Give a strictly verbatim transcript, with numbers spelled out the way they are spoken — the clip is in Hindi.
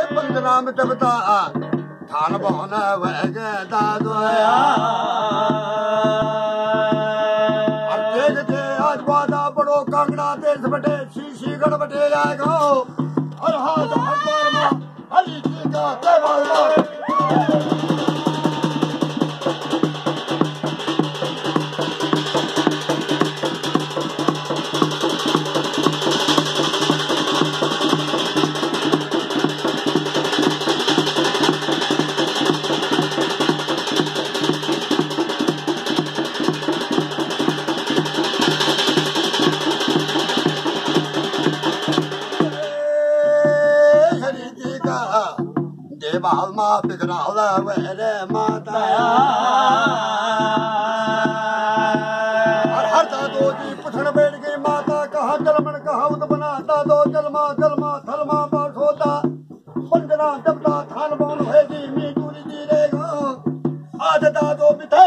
पंद्रह में तबता थान बहना वह दादोया आज वादा बड़ो कांगड़ा देश बटे शीशी गढ़ बटे जाएगा और हाथ भगवान मां हरी जी का देवाल देवाल मां पिघराल वेरे माताया हर हर दादो जी पुछण बैठ गई माता कहा जलमन कहा उत बना दादो जलमा जलमा थलमा बाठोता पंजना जबता थान बौन है जी मी टूरी जी रेगा आज दादो बिता